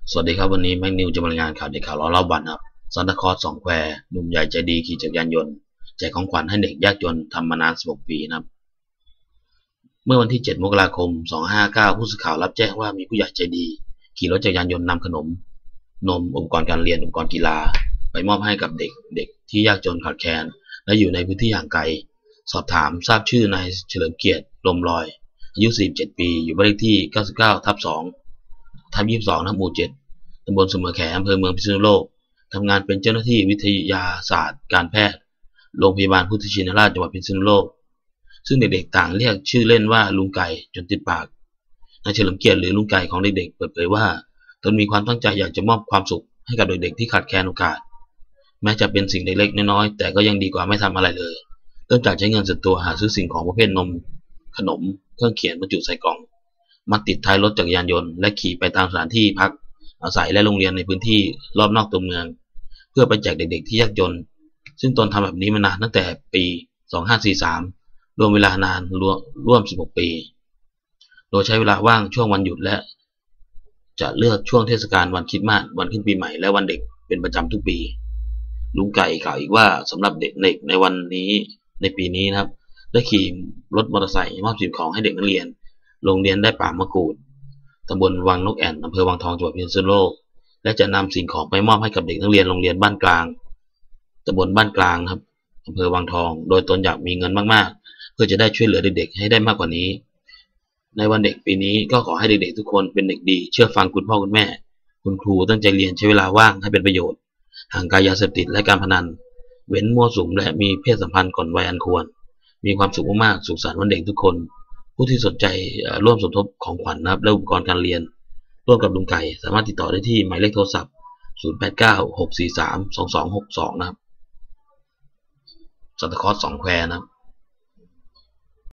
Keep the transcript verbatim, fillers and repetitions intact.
สวัสดีครับวันนี้แม็กนิวจะมารายงานข่าวเด็กข่าวล้อเล่าบันครับซันตาคลอสสองแควหนุ่มใหญ่ใจดีขี่จักรยานยนต์แจกของขวัญให้เด็กยากจนทำมานานสิบหกปีนะครับเมื่อวันที่เจ็ดมกราคมสองพันห้าร้อยห้าสิบเก้าผู้สื่อข่าวรับแจ้งว่ามีผู้ใหญ่ใจดีขี่รถจักรยานยนต์นำขนมนมอุปกรณ์การเรียนอุปกรณ์กีฬาไปมอบให้กับเด็กเด็กที่ยากจนขาดแคลนและอยู่ในพื้นที่ห่างไกลสอบถามทราบชื่อนายเฉลิมเกียรติลมลอยอายุสี่สิบเจ็ดปีอยู่บ้านเลขที่เก้าสิบเก้าทับสองทับยี่สิบสองทับหมู่เจ็ดตำบลเสมอแขอำเภอเมืองพิษณุโลกทำงานเป็นเจ้าหน้าที่วิทยาศาสตร์การแพทย์โรงพยาบาลพุทธชินราชจังหวัดพิษณุโลกซึ่งเด็กๆต่างเรียกชื่อเล่นว่าลุงไก่จนติดปากนายเฉลิมเกียรติหรือลุงไก่ของเด็กๆเปิดเผยว่าตนมีความตั้งใจอยากจะมอบความสุขให้กับเด็กๆที่ขาดแคลนโอกาสแม้จะเป็นสิ่งเล็กๆน้อยๆแต่ก็ยังดีกว่าไม่ทำอะไรเลยเริ่มจากใช้เงินส่วนตัวหาซื้อสิ่งของประเภทนมขนมเครื่องเขียนบรรจุใส่กล่องมาติดท้ายรถจักรยานยนต์และขี่ไปตามสถานที่พักอาศัยและโรงเรียนในพื้นที่รอบนอกตัวเมืองเพื่อไปแจกเด็กๆที่ยากจนซึ่งตนทำแบบนี้มานานตั้งแต่ปีสองพันห้าร้อยสี่สิบสามรวมเวลานานร่วมสิบหกปีโดยใช้เวลาว่างช่วงวันหยุดและจะเลือกช่วงเทศกาลวันคริสต์มาสวันขึ้นปีใหม่และวันเด็กเป็นประจำทุกปีลุงไก่กล่าวอีกว่าสำหรับเด็กๆในวันนี้ในปีนี้นะครับได้ขี่รถมอเตอร์ไซค์มอบสิ่งของให้เด็กนักเรียนโรงเรียนได้ป่ามะกรูดตำบลวังนกแอ่นอำเภอวังทองจังหวัดพิษณุโลกและจะนำสิ่งของไปมอบให้กับเด็กนักเรียนโรงเรียนบ้านกลางตำบลบ้านกลางครับอำเภอวังทองโดยตนอยากมีเงินมากๆเพื่อจะได้ช่วยเหลือเด็กๆให้ได้มากกว่านี้ในวันเด็กปีนี้ก็ขอให้เด็กๆทุกคนเป็นเด็กดีเชื่อฟังคุณพ่อคุณแม่คุณครูตั้งใจเรียนใช้เวลาว่างให้เป็นประโยชน์ห่างไกลยาเสพติดและการพนันเว้นมั่วสุมและมีเพศสัมพันธ์ก่อนวัยอันควรมีความสุขมากๆสุขสันต์วันเด็กทุกคนผู้ที่สนใจร่วมสมทบของขวัญนะครับและอุปกรณ์การเรียนร่วมกับลุงไก่สามารถติดต่อได้ที่หมายเลขโทรศัพท์ศูนย์ แปด เก้า หก สี่ สาม สอง สอง หก สองนะครับซันตาคลอสสองแควนะครับ